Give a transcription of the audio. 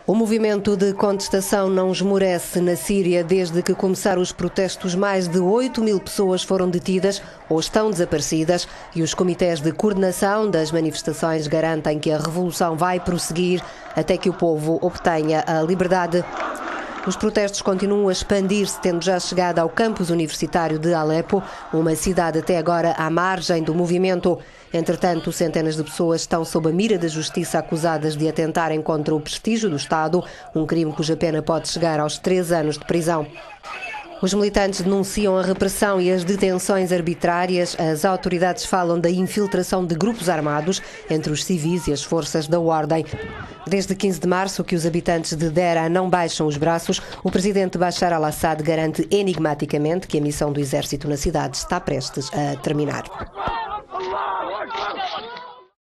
O movimento de contestação não esmorece na Síria desde que começaram os protestos. Mais de 8.000 pessoas foram detidas ou estão desaparecidas e os comitês de coordenação das manifestações garantem que a revolução vai prosseguir até que o povo obtenha a liberdade. Os protestos continuam a expandir-se, tendo já chegado ao campus universitário de Alepo, uma cidade até agora à margem do movimento. Entretanto, centenas de pessoas estão sob a mira da justiça acusadas de atentarem contra o prestígio do Estado, um crime cuja pena pode chegar aos 3 anos de prisão. Os militantes denunciam a repressão e as detenções arbitrárias. As autoridades falam da infiltração de grupos armados entre os civis e as forças da ordem. Desde 15 de março que os habitantes de Deraa não baixam os braços, o presidente Bashar al-Assad garante enigmaticamente que a missão do exército na cidade está prestes a terminar.